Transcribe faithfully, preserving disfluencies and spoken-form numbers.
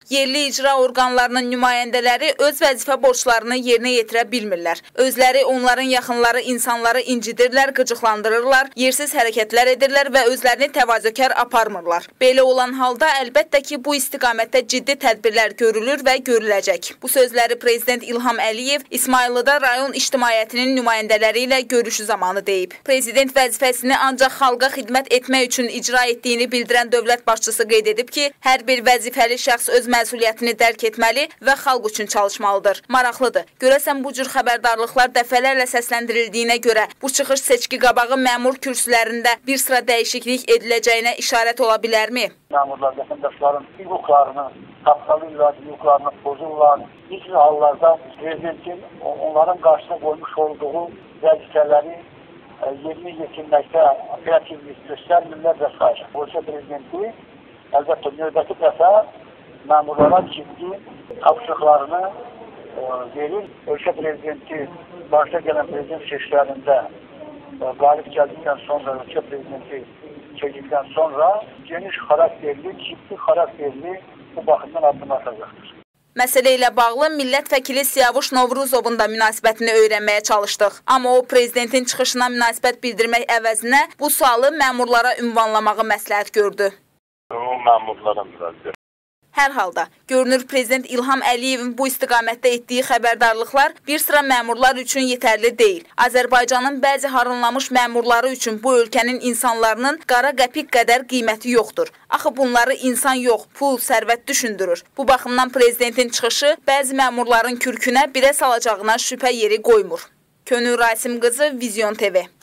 Yerli icra orqanlarının nümayəndələri öz vəzifə borclarını yerinə yetirə bilmirlər. Özləri, onların yaxınları insanları incidirlər, qıcıqlandırırlar, yersiz hərəkətlər edirlər və özlərini təvazökar aparmırlar. Belə olan halda əlbəttə ki, bu istiqamətdə ciddi tədbirlər görülür və görüləcək. Bu sözləri Prezident İlham Əliyev İsmayıllıda rayon ictimaiyyətinin nümayəndələri ilə görüşü zamanı deyib. Prezident vəzifəsini ancaq xalqa xidmət etmək üçün icra etdiyini bildirən dövlət başçısı qeyd edib ki, hər bir vəzifəli şəxs öz məsuliyyətini dərk etməli və xalq üçün çalışmalıdır. Maraqlıdır. Görəsən bu cür xəbərdarlıqlar dəfələrlə səsləndirildiyinə görə bu çıxış seçki qabağı məmur kürsülərində bir sıra dəyişiklik ediləcəyinə işarət ola bilərmi? Məmurlar, vətəndaşların hüquqlarını, tapdalı hüquqlarını pozurlar. Bir hallarda prezidentin onların qarşısına qoymuş olduğu vəzifələri yerinə yetirməkdə operativlik göstərmirlər və s. Ölkə prezidenti əlbəttə növbəti dəfə məmurlara ciddi tapşırıqlarını verir. Ölkə prezidenti başda gələn prezident seçkilərində qalib gəldikdən sonra, ölkə prezidenti çəkildikdən sonra geniş xarakterli, ciddi xarakterli bu baxımdan addım atacaqdır. Məsələ ilə bağlı millət vəkili Siyavuş Novruzovun da münasibətini öyrənməyə çalışdıq. Amma o, prezidentin çıxışına münasibət bildirmək əvəzinə bu sualı məmurlara ünvanlamağı məsləhət gördü. O, məmurlara müraciət. Hər halda, görünür Prezident İlham Əliyevin bu istiqamətdə etdiyi xəbərdarlıqlar bir sıra məmurlar üçün yetərli deyil. Azərbaycanın bəzi harınlamış məmurları üçün bu ölkənin insanlarının qara qəpik qədər qiyməti yoxdur. Axı bunları insan yox, pul, sərvət düşündürür. Bu baxımdan Prezidentin çıxışı bəzi məmurların kürkünə birə salacağına şübhə yeri qoymur. Könül Rasim qızı, Vizyon T V.